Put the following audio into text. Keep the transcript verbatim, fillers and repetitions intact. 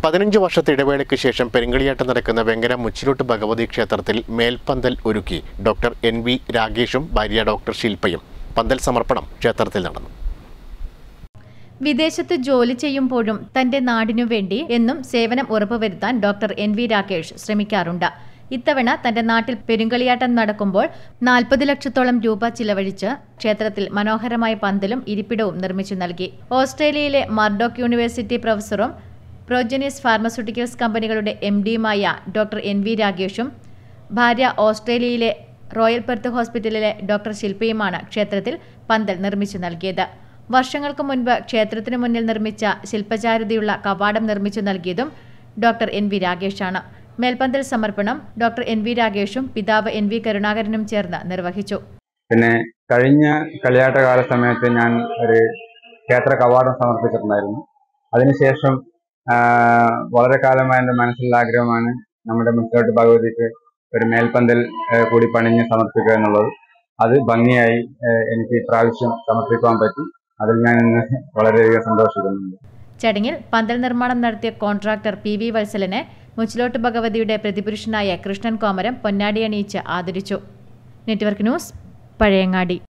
പതിനഞ്ച് വർഷത്തെ ഇടവേളയ്ക്ക് ശേഷം പെരുങ്കളിയാട്ടം നടക്കുന്ന വെങ്ങര മുച്ചിലോട്ട് ഭഗവതി ക്ഷേത്രത്തിൽ മേൽപ്പന്തൽ ഒരുക്കി ഡോക്ടർ എൻ വി രാഗേഷും ഭാര്യ ഡോക്ടർ ശില്പയും. പന്തൽ സമർപ്പണം ക്ഷേത്രത്തിൽ നടന്നു. വിദേശത്ത് ജോലി ചെയ്യുമ്പോഴും തന്റെ നാടിനു വേണ്ടി എന്നും സേവനം ഉറപ്പുവരുത്താൻ ഡോക്ടർ എൻ വി രാഗേഷ് ശ്രമിക്കാറുണ്ട്. ഇത്തവണ തന്റെ നാട്ടിൽ പെരുങ്കളിയാട്ടം നടക്കുമ്പോൾ നാൽപ്പത് ലക്ഷത്തോളം രൂപ ചിലവഴിച്ച് ക്ഷേത്രത്തിൽ മനോഹരമായ പന്തലും ഇരിപ്പിടവും നിർമ്മിച്ചു നൽകി. ഓസ്ട്രേലിയയിലെ മർഡോക്ക് യൂണിവേഴ്സിറ്റി പ്രൊഫസറും പ്രോജനീസ് ഫാർമസ്യൂട്ടിക്കൽസ് കമ്പനികളുടെ എം ഡിയുമായ ഡോക്ടർ എൻ വി രാഗേഷും ഭാര്യ ഓസ്ട്രേലിയയിലെ റോയൽ പെർത്ത് ഹോസ്പിറ്റലിലെ ഡോക്ടർ ശില്പയുമാണ് ക്ഷേത്രത്തിൽ പന്തൽ നിർമ്മിച്ചു നൽകിയത്. വർഷങ്ങൾക്ക് മുൻപ് ക്ഷേത്രത്തിനു മുന്നിൽ നിർമ്മിച്ച ശില്പചാരുതയുള്ള കവാടം നിർമ്മിച്ചു നൽകിയതും ഡോക്ടർ എൻ വി രാഗേഷാണ്. മേൽപ്പന്തൽ സമർപ്പണം ഡോക്ടർ എൻ വി രാഗേഷും പിതാവ് എൻ വി കരുണാകരനും ചേർന്ന് നിർവഹിച്ചു. പിന്നെ കഴിഞ്ഞ കളിയാട്ടകാല സമയത്ത് ഞാൻ ഒരു ക്ഷേത്ര കവാടം സമർപ്പിച്ചിട്ടുണ്ടായിരുന്നു. അതിനുശേഷം വളരെ കാലമായ എൻ്റെ മനസ്സിലുള്ള ആഗ്രഹമാണ് നമ്മുടെ മുച്ചിലോട്ട് ഭഗവതിക്ക് ഒരു മേൽപ്പന്തൽ കൂടി പണിഞ്ഞ് സമർപ്പിക്കുക എന്നുള്ളത്. അത് ഭംഗിയായി എനിക്ക് ഇപ്രാവശ്യം സമർപ്പിക്കാൻ പറ്റി. അതിൽ ഞാൻ ഇന്ന് വളരെയധികം സന്തോഷിക്കുന്നുണ്ട്. ചടങ്ങിൽ പന്തൽ നിർമ്മാണം നടത്തിയ കോൺട്രാക്ടർ പി വി വത്സലനെ മുച്ചിലോട്ട് ഭഗവതിയുടെ പ്രതിപുരുഷനായ കൃഷ്ണൻ കോമരം പൊന്നാടിയണിയിച്ച് ആദരിച്ചു. Network news, Pazhayangadi.